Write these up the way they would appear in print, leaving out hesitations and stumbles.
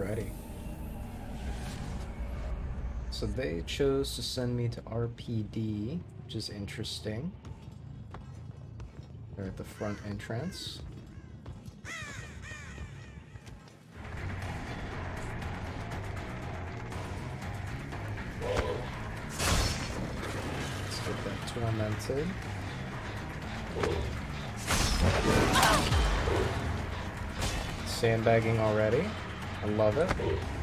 Alrighty. So they chose to send me to RPD, which is interesting. They're at the front entrance. Let's get that tormented. Sandbagging already. I love it.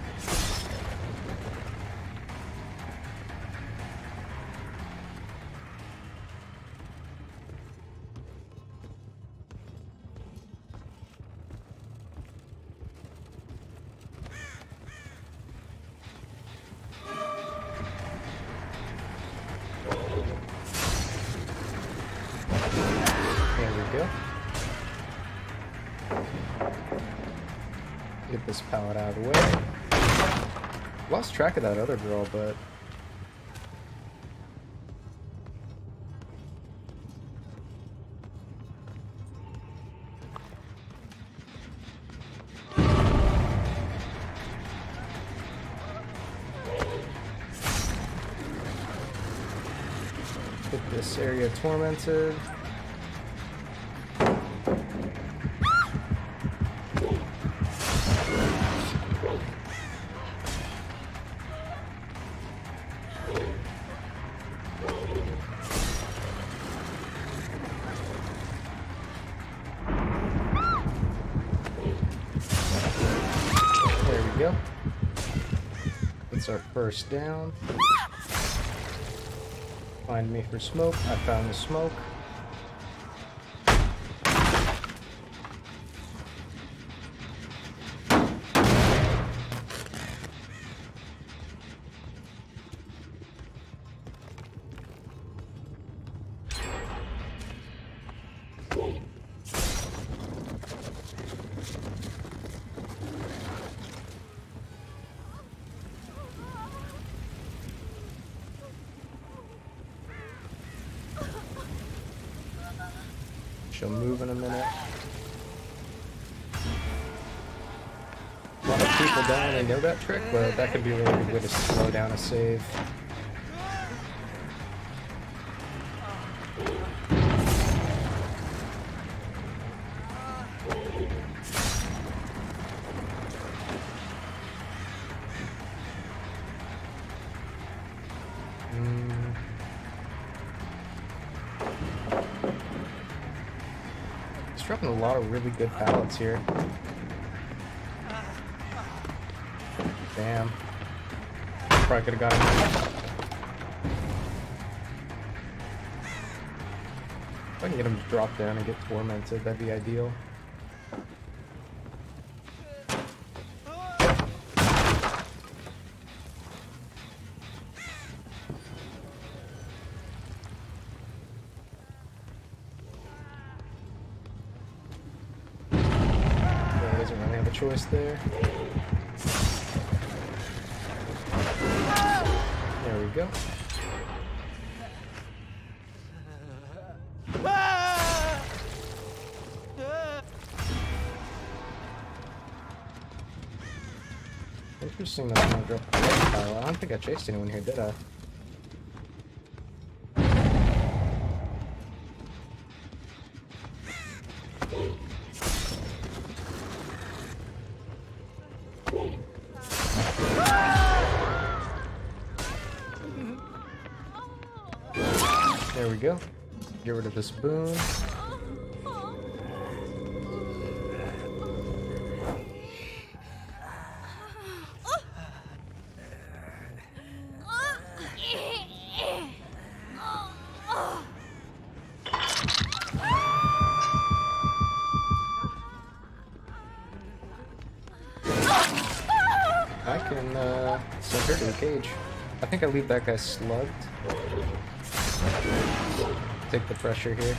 Get this pallet out of the way. Lost track of that other girl, but get this area tormented. Go. It's our first down. Find me for smoke. I found the smoke. She'll move in a minute. A lot of people down, they know that trick, but that could be a really good way to slow down a save. Dropping a lot of really good pallets here. Damn. Probably could have got him. If I can get him to drop down and get tormented, that'd be ideal. Choice there. There we go. Interesting that I'm gonna drop the red pile. I don't think I chased anyone here, did I? There we go. Get rid of this boon. I can send her to the cage. I think I leave that guy slugged. Take the pressure here.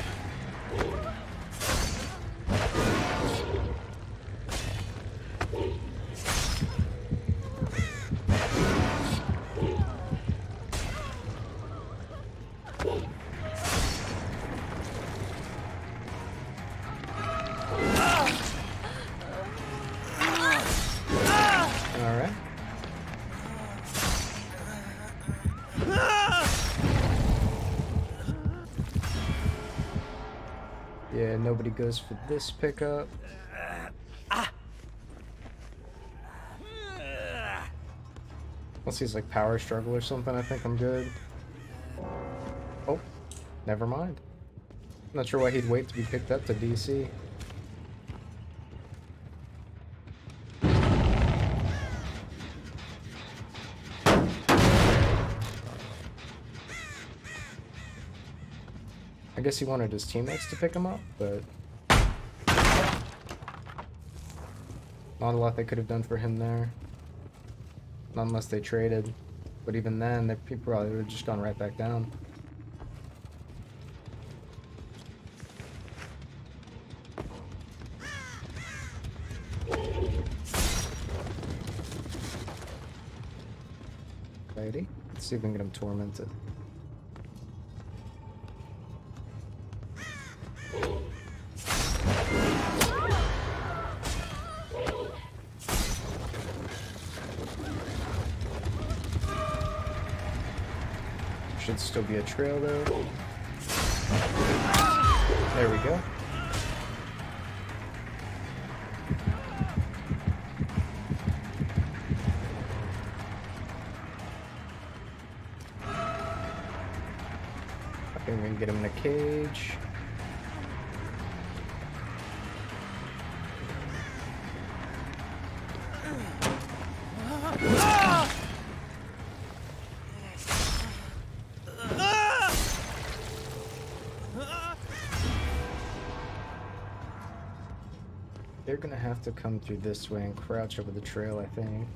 Alright. Yeah, nobody goes for this pickup. Unless he's like power struggle or something, I think I'm good. Oh, never mind. Not sure why he'd wait to be picked up to DC. I guess he wanted his teammates to pick him up, but not a lot they could have done for him there. Not unless they traded. But even then, they probably would have just gone right back down. Lady, let's see if we can get him tormented. Should still be a trail there. There we go. I think we can get him in a cage. They're gonna have to come through this way and crouch over the trail, I think.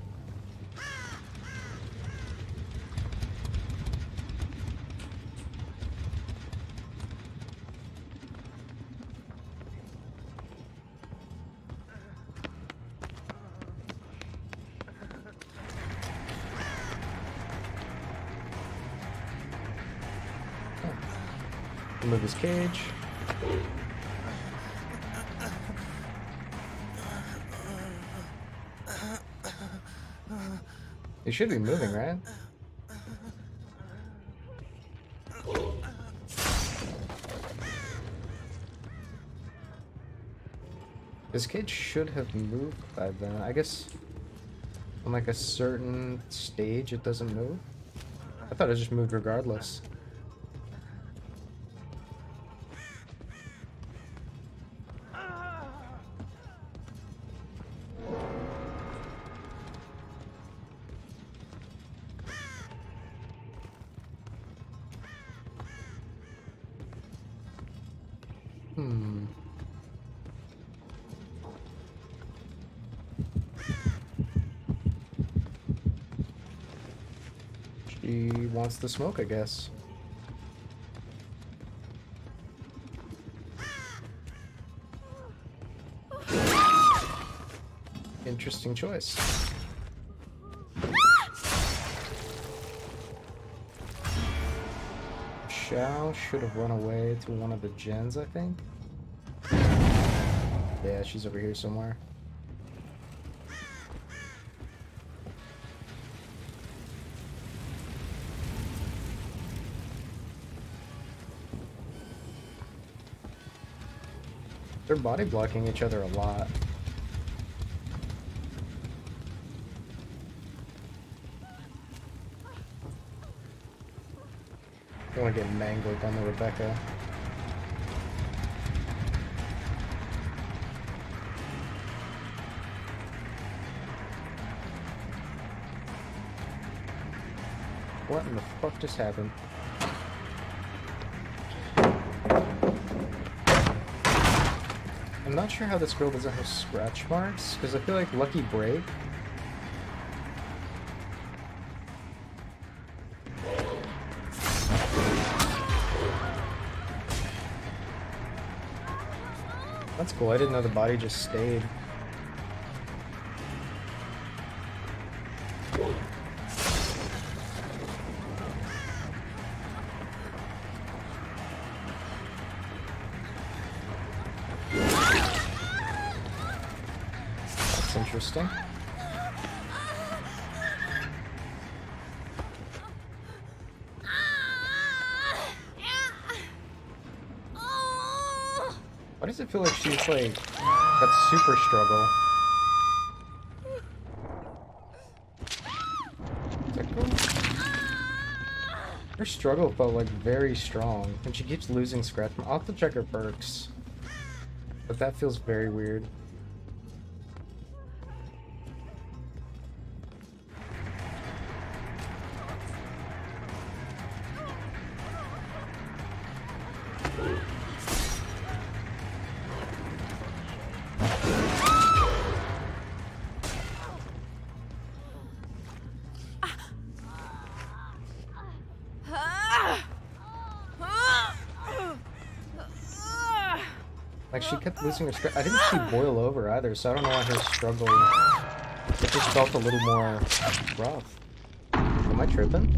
Oh. Remove his cage. He should be moving, right? This kid should have moved by then. I guess on like a certain stage it doesn't move. I thought it just moved regardless. She wants the smoke, I guess. Interesting choice. Xiao should have run away to one of the gens, I think. Yeah, she's over here somewhere. They're body blocking each other a lot. Don't want to get mangled on the Rebecca. What in the fuck just happened? I'm not sure how this girl doesn't have scratch marks, because I feel like Lucky Break. That's cool, I didn't know the body just stayed. Interesting. does it feel like she's like that super struggle? Is that cool? Her struggle felt like very strong, and she keeps losing scratch. I'll have to check her perks, but that feels very weird. Like, she kept losing her scratch. I didn't see boil over either, so I don't know why her struggle. It just felt a little more rough. Am I tripping?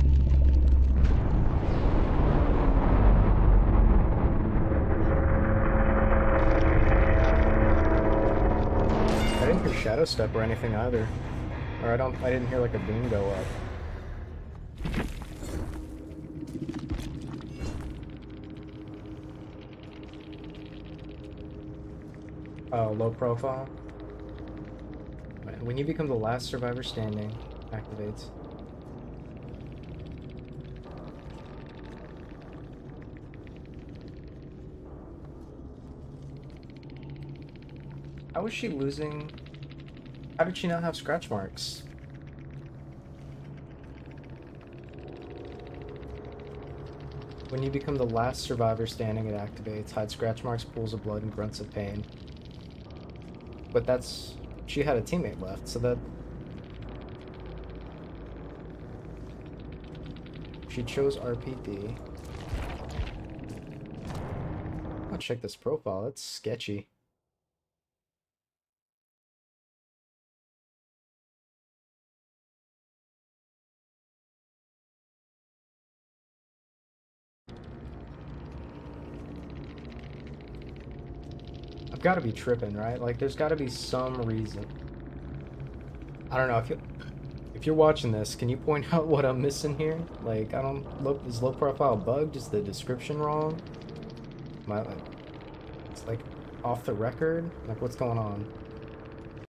I didn't hear shadow step or anything either. Or I didn't hear like a beam go up. Oh, low profile. When you become the last survivor standing, activates. How was she losing? How did she not have scratch marks? When you become the last survivor standing, it activates. Hide scratch marks, pools of blood, and grunts of pain. But that's... she had a teammate left, so that... she chose RPD. I'll check this profile, it's sketchy. I've got to be tripping, right? Like, there's got to be some reason. I don't know, if you're watching this, can you point out what I'm missing here? Like, I don't... is low profile bugged? Is the description wrong? Am I, like... it's like off the record? Like, what's going on?